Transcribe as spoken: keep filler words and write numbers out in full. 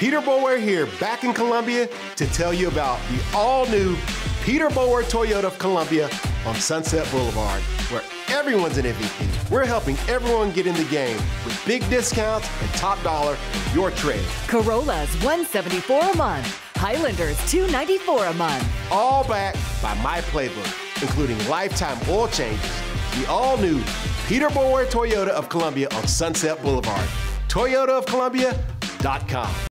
Peter Boulware here, back in Columbia to tell you about the all-new Peter Boulware Toyota of Columbia on Sunset Boulevard, where everyone's an M V P. We're helping everyone get in the game with big discounts and top dollar for your trade. Corollas one hundred seventy-four dollars a month. Highlanders two hundred ninety-four dollars a month. All backed by my playbook, including lifetime oil changes. The all-new Peter Boulware Toyota of Columbia on Sunset Boulevard. Toyota of Columbia dot com.